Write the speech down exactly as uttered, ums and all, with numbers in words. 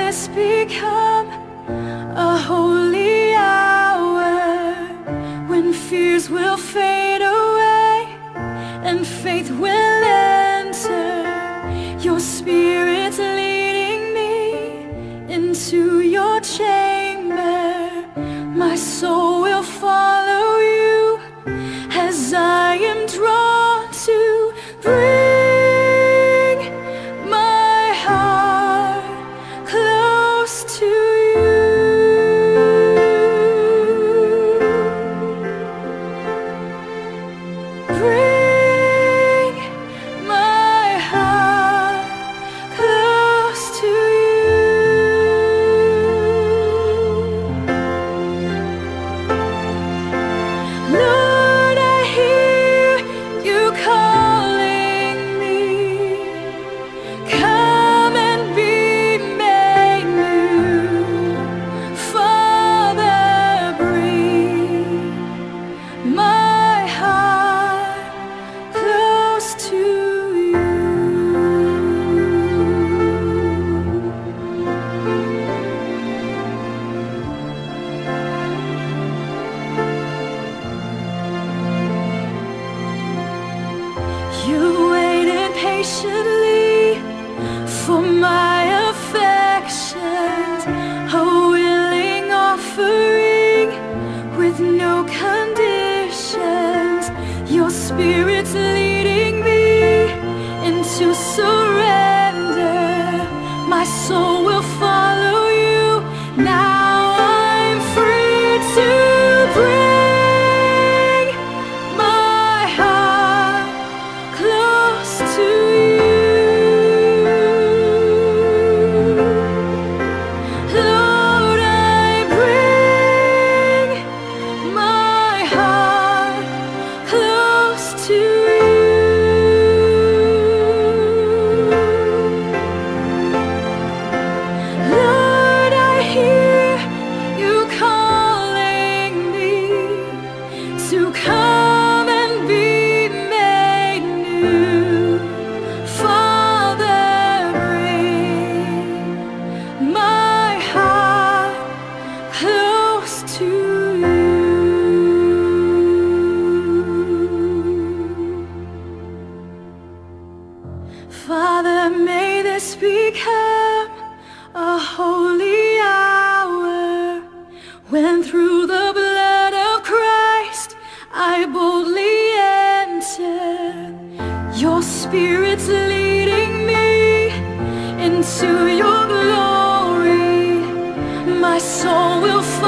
this become a holy hour when fears will fade away and faith will enter. Your Spirit's leading me into your chamber. My soul will follow you as I am drawn to bring my heart close to you. Bring my heart close to you. Lord, I hear you calling me. Come and be made new. Father, bring my heart close to you. You waited patiently for my affections, a willing offering with no conditions. Your Spirit's leading me into surrender. My soul will follow you. Now I'm free to bring my heart close to you. Lord, I bring my heart close to you. Lord, I hear you calling me to come and be made new. Father, bring my heart close to you. Father, may this become a holy hour when through the blood of Christ I boldly enter. Your Spirit's leading me into your glory. My soul will